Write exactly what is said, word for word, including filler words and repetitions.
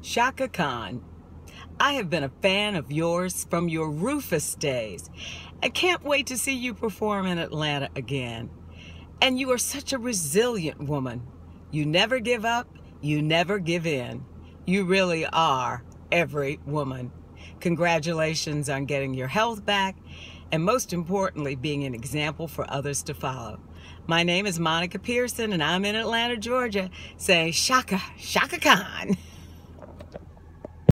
Chaka Khan, I have been a fan of yours from your Rufus days. I can't wait to see you perform in Atlanta again. And you are such a resilient woman. You never give up, you never give in. You really are every woman. Congratulations on getting your health back, and most importantly, being an example for others to follow. My name is Monica Pearson, and I'm in Atlanta, Georgia, saying Chaka, Chaka Khan.